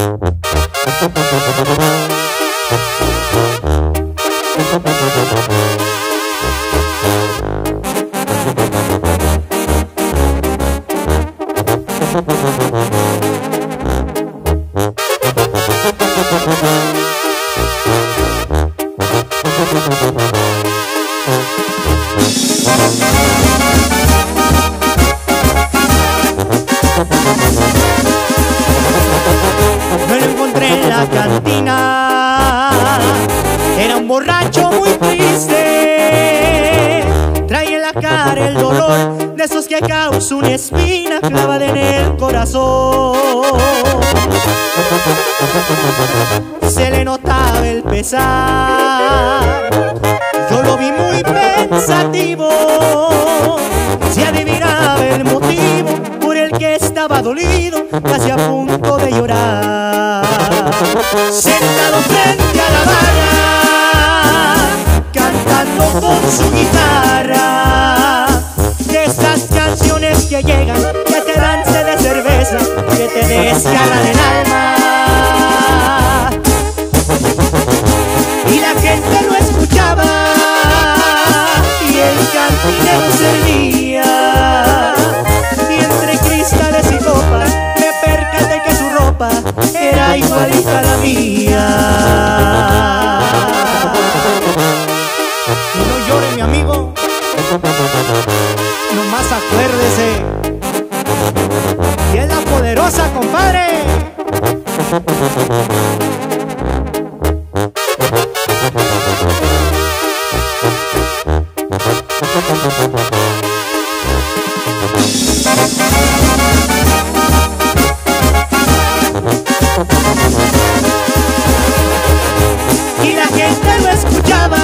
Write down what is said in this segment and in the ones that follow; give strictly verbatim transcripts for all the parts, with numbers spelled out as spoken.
Me lo encontré en la cantina, era un borracho muy triste, traía en la cara el dolor de esos que causa una espina clavada en el corazón. Se le notaba el pesar, yo lo vi muy pensativo, se adivinaba el motivo por el que estaba dolido, casi a punto de llorar. Sentado frente a la barra, cantando con su guitarra, de esas canciones que llegan, que te dan sed de cerveza, que te desgarran el alma. Y la gente lo escuchaba, y el cantinero servía, y entre cristales y copas me percaté que su ropa era igualita a la mía. Y no llore, mi amigo, nomás acuérdese que es la poderosa, compadre. Y la gente lo escuchaba,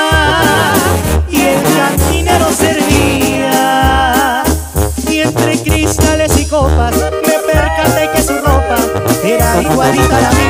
y el cantinero servía, y entre cristales y copas me percaté que su ropa era igualita a la mía.